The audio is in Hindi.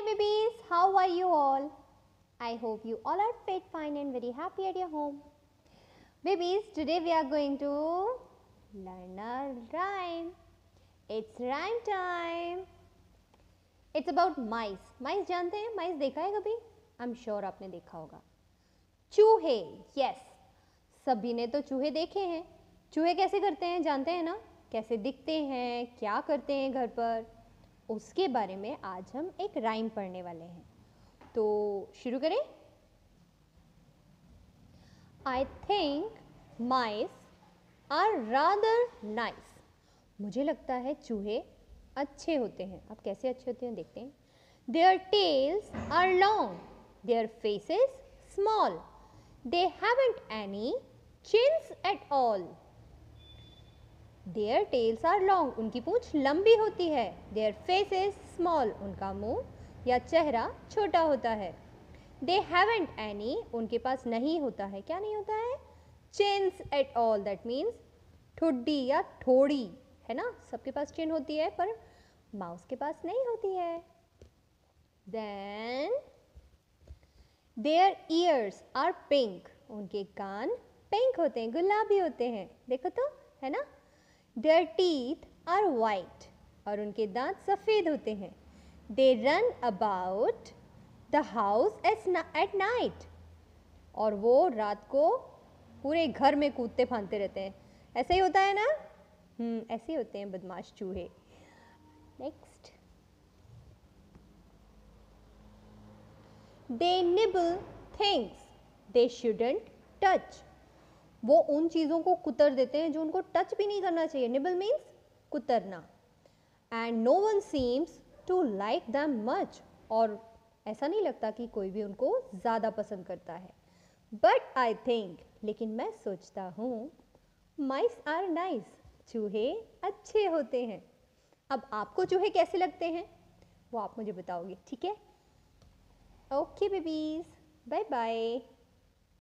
babies, how are you all? I hope you all are fit, fine and very happy at your home. Babies, today we are going to learn a rhyme. It's rhyme time. It's about mice. Mice जानते हैं? Mice देखा है कभी? I'm sure आपने देखा होगा. चूहे, yes. सभी ने तो चूहे देखे हैं. चूहे कैसे करते हैं जानते हैं ना? कैसे दिखते हैं, क्या करते हैं घर पर, उसके बारे में आज हम एक राइम पढ़ने वाले हैं. तो शुरू करें. I think mice are rather nice. मुझे लगता है चूहे अच्छे होते हैं. अब कैसे अच्छे होते हैं देखते हैं. Their tails are long. Their faces small. They haven't any chins at all. Their tails are long. उनकी पूंछ लंबी होती है. Their faces small. उनका मुंह या चेहरा छोटा होता है. They haven't any. उनके पास नहीं होता है. क्या नहीं होता है? Chins at all. That means ठुड्डी या ठोड़ी है ना. सबके पास चिन होती है पर माउस के पास नहीं होती है. Then their ears are pink. उनके कान पिंक होते हैं, गुलाबी होते हैं. देखो तो है ना. Their teeth are white. और उनके दांत सफ़ेद होते हैं. They run about the house at night. और वो रात को पूरे घर में कूदते फांदते रहते हैं. ऐसा ही होता है ना. ऐसे ही होते हैं बदमाश चूहे. Next. They nibble things they shouldn't touch. वो उन चीज़ों को कुतर देते हैं जो उनको टच भी नहीं करना चाहिए. निबल मीन्स कुतरना. And no one seems to like them much. और ऐसा नहीं लगता कि कोई भी उनको ज़्यादा पसंद करता है. बट आई थिंक, लेकिन मैं सोचता हूँ, माइस आर नाइस. चूहे अच्छे होते हैं. अब आपको चूहे कैसे लगते हैं वो आप मुझे बताओगे. ठीक है. Okay babies, bye bye.